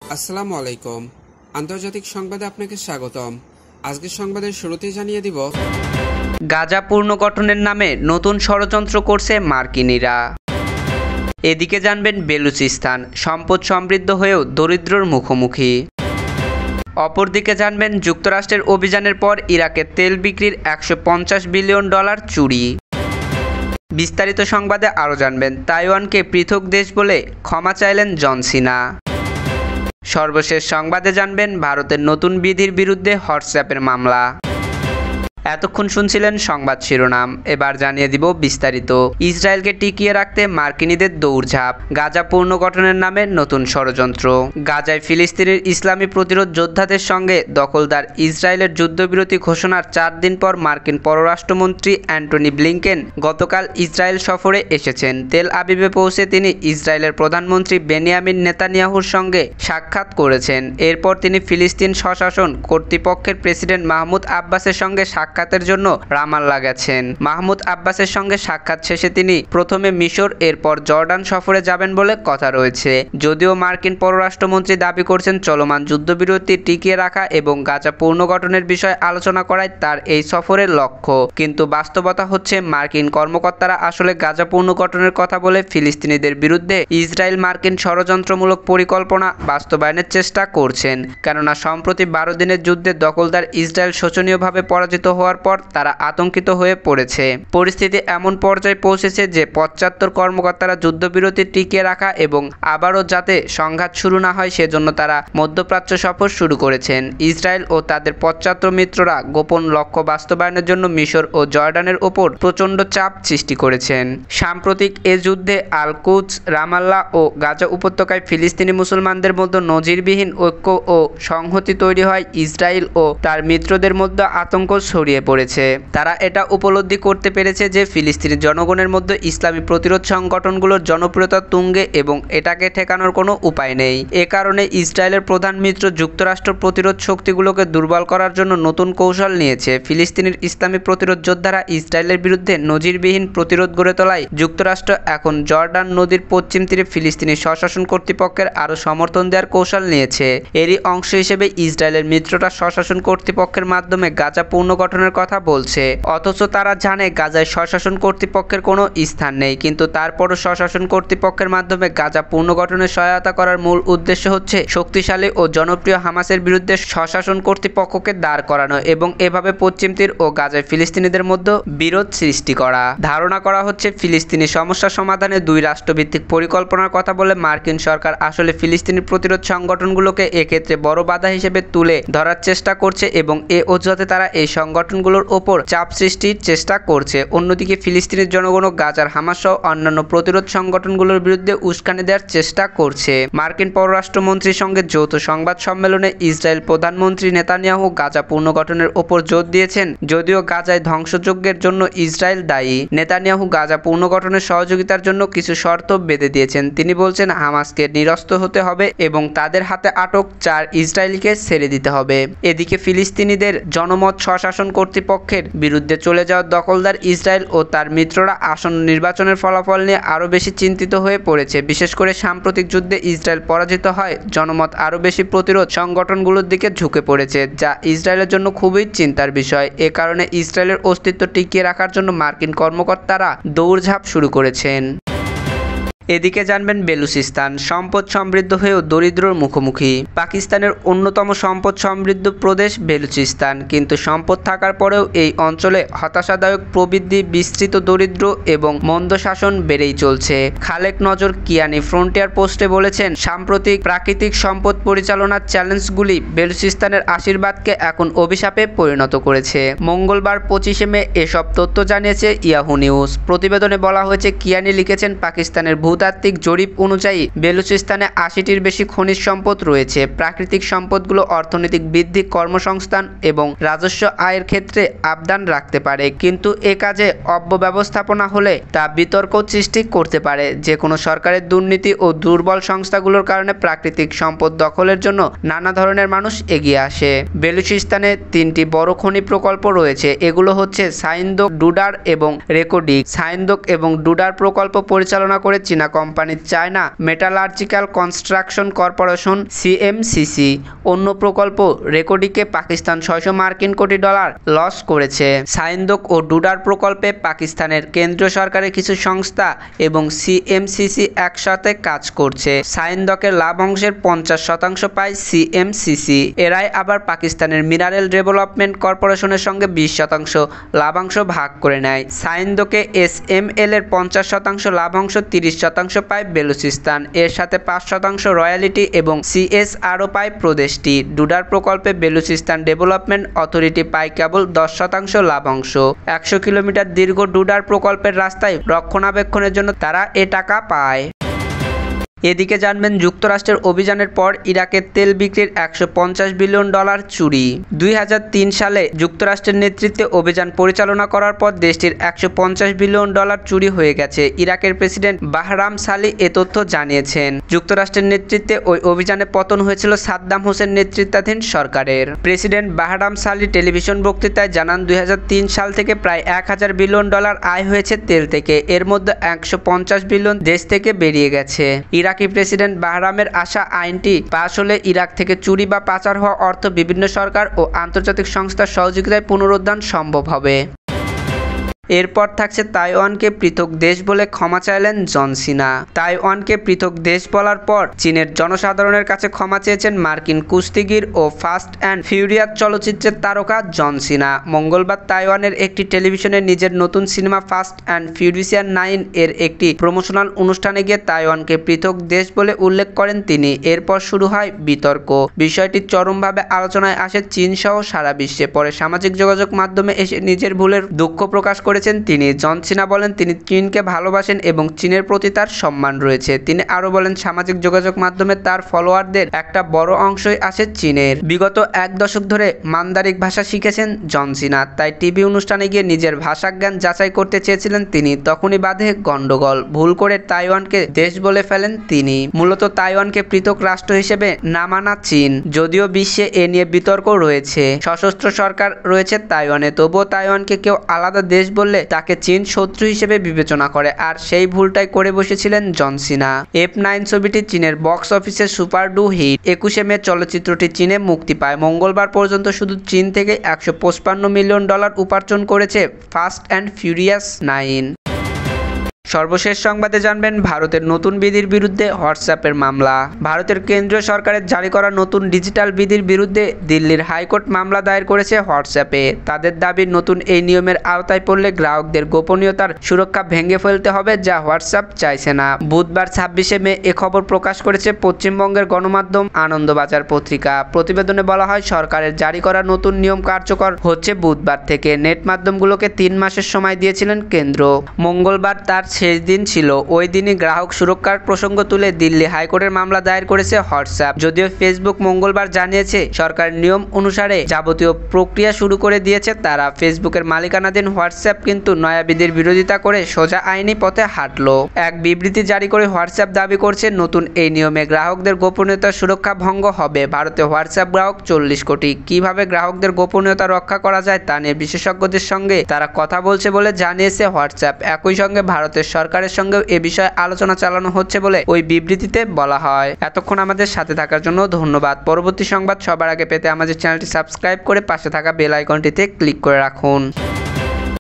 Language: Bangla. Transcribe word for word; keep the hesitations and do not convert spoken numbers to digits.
আসসালামু আলাইকুম। আন্তর্জাতিক সংবাদে আপনাকে স্বাগতম। আজকের সংবাদের শুরুতেই জানিয়ে দিব, গাজা পুনর্গঠনের নামে নতুন ষড়যন্ত্র করছে মার্কিনিরা। এদিকে জানবেন বেলুচিস্তান সম্পদ সমৃদ্ধ হয়েও দরিদ্রর মুখোমুখি। অপরদিকে জানবেন যুক্তরাষ্ট্রের অভিযানের পর ইরাকে তেল বিক্রির একশো পঞ্চাশ বিলিয়ন ডলার চুরি। বিস্তারিত সংবাদে আরও জানবেন তাইওয়ানকে পৃথক দেশ বলে ক্ষমা চাইলেন জন সিনা। সর্বশেষ সংবাদে জানবেন ভারতের নতুন বিধির বিরুদ্ধে হোয়াটসঅ্যাপের মামলা। এতক্ষণ শুনছিলেন সংবাদ শিরোনাম, এবার জানিয়ে দিব বিস্তারিত। ইসরায়েলকে টিকিয়ে রাখতে মার্কিনীদের দৌড়ঝাঁপ, গাজা পুনর্গঠনের নামে নতুন ষড়যন্ত্র। গাজায় ফিলিস্তিনের ইসলামী প্রতিরোধ যোদ্ধাদের সঙ্গে দখলদার ইসরায়েলের যুদ্ধবিরতি ঘোষণার চার দিন পর মার্কিন পররাষ্ট্রমন্ত্রী অ্যান্টনি ব্লিংকেন গতকাল ইসরায়েল সফরে এসেছেন। তেল আবিবে পৌঁছে তিনি ইসরায়েলের প্রধানমন্ত্রী বেনিয়ামিন নেতানিয়াহুর সঙ্গে সাক্ষাৎ করেছেন। এরপর তিনি ফিলিস্তিন স্বশাসন কর্তৃপক্ষের প্রেসিডেন্ট মাহমুদ আব্বাসের সঙ্গে সাক্ষাৎ সাক্ষাতের জন্য রামাল্লা গেছেন। মাহমুদ আব্বাসের সঙ্গে সাক্ষাৎ শেষে তিনি প্রথমে মিশর এরপর জর্ডান সফরে যাবেন বলে কথা রয়েছে। যদিও মার্কিন পররাষ্ট্রমন্ত্রী দাবি করছেন চলমান যুদ্ধবিরতি টিকিয়ে রাখা এবং গাজা পুনর্গঠনের বিষয়ে আলোচনা করাই তার এই সফরের লক্ষ্য, কিন্তু বাস্তবতা হচ্ছে মার্কিন কর্মকর্তারা আসলে গাজা পুনর্গঠনের কথা বলে ফিলিস্তিনিদের বিরুদ্ধে ইসরায়েল মার্কিন ষড়যন্ত্রমূলক পরিকল্পনা বাস্তবায়নের চেষ্টা করছেন। কেননা সম্প্রতি বারো দিনের যুদ্ধে দখলদার ইসরায়েল শোচনীয়ভাবে পরাজিত হওয়ার পর তারা আতঙ্কিত হয়ে পড়েছে। পরিস্থিতি এমন পর্যায়ে পৌঁছেছে যে পঁচাত্তর কর্মকর্তারা যুদ্ধবিরতি টিকিয়ে রাখা এবং আবারও যাতে সংঘাত শুরু না হয় সেজন্য তারা মধ্যপ্রাচ্য সফর শুরু করেছেন। ইসরায়েল ও তাদের পঁচাত্তর মিত্ররা গোপন লক্ষ্য বাস্তবায়নের জন্য মিশর ও জর্ডানের ওপর প্রচণ্ড চাপ সৃষ্টি করেছেন। সাম্প্রতিক এ যুদ্ধে আল কুদস, রামাল্লা ও গাজা উপত্যকায় ফিলিস্তিনি মুসলমানদের মধ্যে নজিরবিহীন ঐক্য ও সংহতি তৈরি হয়। ইসরায়েল ও তার মিত্রদের মধ্যে আতঙ্ক ছড়িয়ে পড়েছে। তারা এটা উপলব্ধি করতে পেরেছে যে ফিলিস্তিনি জনগণের মধ্যে ইসলামী প্রতিরোধ সংগঠনগুলোর জনপ্রিয়তা তুঙ্গে এবং এটাকে ঠেকানোর কোনো উপায় নেই। এ কারণে ইসরায়েলের প্রধান মিত্র যুক্তরাষ্ট্র প্রতিরোধ শক্তিগুলোকে দুর্বল করার জন্য নতুন কৌশল নিয়েছে। ফিলিস্তিনের ইসলামী প্রতিরোধ যোদ্ধারা ইসরায়েলের বিরুদ্ধে নজিরবিহীন প্রতিরোধ গড়ে তোলায় যুক্তরাষ্ট্র এখন জর্ডান নদীর পশ্চিম তীরে ফিলিস্তিনি স্বশাসন কর্তৃপক্ষের আরও সমর্থন দেওয়ার কৌশল নিয়েছে। এরই অংশ হিসেবে ইসরায়েলের মিত্ররা স্বশাসন কর্তৃপক্ষের মাধ্যমে গাজা পুনর্গঠনের কথা বলছে, অথচ তারা জানে গাজায় স্বশাসন কর্তৃপক্ষের কোনো স্থান নেই। কিন্তু তারপরও স্বশাসন কর্তৃপক্ষের মাধ্যমে গাজা পুনর্গঠনে সহায়তা করার মূল উদ্দেশ্য হচ্ছে শক্তিশালী ও জনপ্রিয় হামাসের বিরুদ্ধে স্বশাসন কর্তৃপক্ষকে দাঁড় করানো এবং এভাবে পশ্চিম তীর ও গাজায় ফিলিস্তিনিদের মধ্যে বিরোধ সৃষ্টি করা। ধারণা করা হচ্ছে ফিলিস্তিনি সমস্যা সমাধানে দুই রাষ্ট্রভিত্তিক পরিকল্পনার কথা বলে মার্কিন সরকার আসলে ফিলিস্তিনি প্রতিরোধ সংগঠনগুলোকে এক্ষেত্রে বড় বাধা হিসেবে তুলে ধরার চেষ্টা করছে এবং এ অজুহাতে তারা এই সংগঠনগুলোর ওপর চাপ সৃষ্টির চেষ্টা করছে। অন্যদিকে ফিলিস্তিনের জনগণ গাজার হামাস সহ অন্যান্য প্রতিরোধ সংগঠনগুলোর বিরুদ্ধে উস্কানি দেওয়ার চেষ্টা করছে। মার্কিন পররাষ্ট্রমন্ত্রীর সঙ্গে যৌথ সংবাদ সম্মেলনে ইসরায়েল প্রধানমন্ত্রী নেতানিয়াহু গাজা পুনর্গঠনের ওপর জোর দিয়েছেন। যদিও গাজায় ধ্বংসযজ্ঞের জন্য ইসরায়েল দায়ী, নেতানিয়াহু গাজা পুনর্গঠনের সহযোগিতার জন্য কিছু শর্ত বেঁধে দিয়েছেন। তিনি বলছেন হামাসকে নিরস্ত্র হতে হবে এবং তাদের হাতে আটক চার ইসরায়েলিকে ছেড়ে দিতে হবে। এদিকে ফিলিস্তিনিদের জনমত স্বশাসন কর্তৃপক্ষের বিরুদ্ধে চলে যাওয়া দখলদার ইসরায়েল ও তার মিত্ররা আসন্ন নির্বাচনের ফলাফল নিয়ে আরও বেশি চিন্তিত হয়ে পড়েছে। বিশেষ করে সাম্প্রতিক যুদ্ধে ইসরায়েল পরাজিত হয় জনমত আরও বেশি প্রতিরোধ সংগঠনগুলোর দিকে ঝুঁকে পড়েছে, যা ইসরায়েলের জন্য খুবই চিন্তার বিষয়। এ কারণে ইসরায়েলের অস্তিত্ব টিকিয়ে রাখার জন্য মার্কিন কর্মকর্তারা দৌড়ঝাঁপ শুরু করেছেন। এদিকে জানবেন বেলুচিস্তান সম্পদ সমৃদ্ধ হয়েও দরিদ্রর মুখোমুখি। পাকিস্তানের অন্যতম সম্পদ সমৃদ্ধ প্রদেশ বেলুচিস্তান, কিন্তু সম্পদ থাকার পরেও এই অঞ্চলে হতাশাদায়ক প্রবৃদ্ধি, বিস্তৃত দরিদ্র এবং মন্দ শাসন বেড়েই চলছে। খালেক নজর কিয়ানি ফ্রন্টিয়ার পোস্টে বলেছেন, সাম্প্রতিক প্রাকৃতিক সম্পদ পরিচালনার চ্যালেঞ্জগুলি বেলুচিস্তানের আশীর্বাদকে এখন অভিশাপে পরিণত করেছে। মঙ্গলবার পঁচিশে মে এসব তথ্য জানিয়েছে ইয়াহু নিউজ। প্রতিবেদনে বলা হয়েছে, কিয়ানি লিখেছেন, পাকিস্তানের ভূ ভূতাত্ত্বিক জরিপ অনুযায়ী বেলুচিস্তানে আশিটির বেশি খনিজ সম্পদ রয়েছে। প্রাকৃতিক সম্পদগুলো অর্থনৈতিক বৃদ্ধি, কর্মসংস্থান এবং রাজস্ব আয়ের ক্ষেত্রে অবদান রাখতে পারে, কিন্তু এ কাজে অব্যবস্থাপনা হলে তা বিতর্ক সৃষ্টি করতে পারে। যে কোনো সরকারের দুর্নীতি ও দুর্বল সংস্থাগুলোর কারণে প্রাকৃতিক সম্পদ দখলের জন্য নানা ধরনের মানুষ এগিয়ে আসে। বেলুচিস্তানে তিনটি বড় খনি প্রকল্প রয়েছে। এগুলো হচ্ছে সাইন্দোক, ডুডার এবং রেকোডিক। সাইন্দোক এবং ডুডার প্রকল্প পরিচালনা করে চীনা company China metallurgical construction corporation CMCC অন্য প্রকল্প রেকর্ডিকে পাকিস্তান ছয়শো মার্কিন কোটি ডলার লস করেছে। সাইন্দক ও ডুডার প্রকল্পে পাকিস্তানের কেন্দ্রীয় সরকারের কিছু সংস্থা এবং সিএমসিসি একসাথে কাজ করছে। সাইন্দকের লাভ অংশের পঞ্চাশ শতাংশ পায় সিএমসিসি। এরাই আবার পাকিস্তানের মিনারেল ডেভেলপমেন্ট কর্পোরেশনের সঙ্গে বিশ শতাংশ লাভাংশ ভাগ করে নেয়। সাইন্দকে এস এম এল এর পঞ্চাশ শতাংশ লাভাংশ, তিরিশ শতাংশ পায় বেলুচিস্তান, এর সাথে পাঁচ শতাংশ রয়্যালিটি এবং সিএসআরও পায় প্রদেশটি। ডুডার প্রকল্পে বেলুচিস্তান ডেভেলপমেন্ট অথরিটি পায় কেবল দশ শতাংশ লাভাংশ। একশো কিলোমিটার দীর্ঘ ডুডার প্রকল্পের রাস্তায় রক্ষণাবেক্ষণের জন্য তারা এ টাকা পায়। এদিকে জানবেন যুক্তরাষ্ট্রের অভিযানের পর ইরাকের তেল বিক্রির একশো পঞ্চাশ বিলিয়ন ডলার চুরি। দুই হাজার তিন সালে যুক্তরাষ্ট্রের নেতৃত্বে অভিযান পরিচালনা করার পর দেশটির একশো পঞ্চাশ বিলিয়ন ডলার চুরি হয়ে গেছে। ইরাকের প্রেসিডেন্ট বাহরাম সালি এ তথ্য জানিয়েছেন। যুক্তরাষ্ট্রের নেতৃত্বে ওই অভিযানে পতন হয়েছিল সাদ্দাম হোসেন নেতৃত্বাধীন সরকারের। প্রেসিডেন্ট বাহরাম সালি টেলিভিশন বক্তৃতায় জানান দুই হাজার তিন সাল থেকে প্রায় এক হাজার বিলিয়ন ডলার আয় হয়েছে তেল থেকে, এর মধ্যে একশো পঞ্চাশ বিলিয়ন দেশ থেকে বেরিয়ে গেছে। ইরাকি প্রেসিডেন্ট বাহরামের আশা আইনটি পাশ হলে ইরাক থেকে চুরি বা পাচার হওয়া অর্থ বিভিন্ন সরকার ও আন্তর্জাতিক সংস্থার সহযোগিতায় পুনরুদ্ধার সম্ভব হবে। এরপর থাকছে তাইওয়ানকে পৃথক দেশ বলে ক্ষমা চাইলেন জন সিনা। তাইওয়ানকে পৃথক দেশ বলার পর চীনের জনসাধারণের কাছে ক্ষমা চেয়েছেন মার্কিন কুস্তিগির ও ফাস্ট অ্যান্ড ফিউরিয়াস চলচ্চিত্রের তারকা জন সিনা। মঙ্গলবার তাইওয়ানের একটি টেলিভিশনে নিজের নতুন cinema fast and furious nine এর একটি প্রমোশনাল অনুষ্ঠানে গিয়ে তাইওয়ানকে পৃথক দেশ বলে উল্লেখ করেন তিনি। এরপর শুরু হয় বিতর্ক। বিষয়টি চরমভাবে আলোচনায় আসে চীন সহ সারা বিশ্বে। পরে সামাজিক যোগাযোগ মাধ্যমে এসে নিজের ভুলের দুঃখ প্রকাশ করে তিনি। জন সিনা বলেন তিনি চীনকে ভালোবাসেন এবং চীনের প্রতি তার সম্মান রয়েছে। তিনি আরো বলেন সামাজিক যোগাযোগ মাধ্যমে তার ফলোয়ারদের একটা বড় অংশই আসে চীনের। বিগত এক দশক ধরে মান্দারিক ভাষা শিখেছেন জন সিনা, তাই টিভি অনুষ্ঠানে গিয়ে নিজের ভাষা জ্ঞান যাচাই করতে চেয়েছিলেন তিনি। তখনই বাধে গন্ডগোল। ভুল করে তাইওয়ানকে দেশ বলে ফেলেন তিনি। মূলত তাইওয়ানকে পৃথক রাষ্ট্র হিসেবে না মানা চীন, যদিও বিশ্বে এ নিয়ে বিতর্ক রয়েছে। সশস্ত্র সরকার রয়েছে তাইওয়ানে, তবুও তাইওয়ানকে কেউ আলাদা দেশ বললে তাকে চীন শত্রু হিসেবে বিবেচনা করে, আর সেই ভুলটাই করে বসেছিলেন জন সিনা। এফ নাইন ছবিটি চীনের বক্স অফিসে সুপার ডু হিট। একুশে মে চলচ্চিত্রটি চীনে মুক্তি পায়। মঙ্গলবার পর্যন্ত শুধু চীন থেকে একশো পঁচপান্ন মিলিয়ন ডলার উপার্জন করেছে ফাস্ট অ্যান্ড ফিউরিয়াস নাইন। সর্বশেষ সংবাদে জানবেন ভারতের নতুন বিধির বিরুদ্ধে হোয়াটসঅ্যাপের মামলা। ভারতের কেন্দ্রীয় সরকারের জারি করা নতুন ডিজিটাল বিধির বিরুদ্ধে দিল্লির হাইকোর্ট মামলা দায়ের করেছে হোয়াটসঅ্যাপে। তাদের দাবি নতুন এই নিয়মের আওতায় পড়লে গ্রাহকদের গোপনীয়তার সুরক্ষা ভেঙে ফেলতে হবে, যা হোয়াটসঅ্যাপ চাইছে না। বুধবার ছাব্বিশে মে এ খবর প্রকাশ করেছে পশ্চিমবঙ্গের গণমাধ্যম আনন্দবাজার পত্রিকা। প্রতিবেদনে বলা হয় সরকারের জারি করা নতুন নিয়ম কার্যকর হচ্ছে বুধবার থেকে। নেট মাধ্যমগুলোকে তিন মাসের সময় দিয়েছিলেন কেন্দ্র। মঙ্গলবার তার শেষ দিন ছিল। ওই দিনই গ্রাহক সুরক্ষার প্রসঙ্গ তুলে দিল্লি হাইকোর্টের মামলা দায়ের করেছে হোয়াটসঅ্যাপ। যদিও ফেসবুক মঙ্গলবার জানিয়েছে সরকারের নিয়ম অনুসারে যাবতীয় প্রক্রিয়া শুরু করে দিয়েছে তারা। ফেসবুকের মালিকানাধীন হোয়াটসঅ্যাপ কিন্তু নয়া বিধির বিরোধিতা করে সোজা আইনি পথে হাঁটলো। এক বিবৃতি জারি করে হোয়াটসঅ্যাপ দাবি করছে নতুন এই নিয়মে গ্রাহকদের গোপনীয়তার সুরক্ষা ভঙ্গ হবে। ভারতে হোয়াটসঅ্যাপ গ্রাহক চল্লিশ কোটি। কিভাবে গ্রাহকদের গোপনীয়তা রক্ষা করা যায় তা নিয়ে বিশেষজ্ঞদের সঙ্গে তারা কথা বলছে বলে জানিয়েছে হোয়াটসঅ্যাপ। একই সঙ্গে ভারতের সরকারের সঙ্গেও এ বিষয়ে আলোচনা চালানো হচ্ছে বলে ওই বিবৃতিতে বলা হয়। এতক্ষণ আমাদের সাথে থাকার জন্য ধন্যবাদ। পরবর্তী সংবাদ সবার আগে পেতে আমাদের চ্যানেলটি সাবস্ক্রাইব করে পাশে থাকা বেল আইকনটিতে ক্লিক করে রাখুন।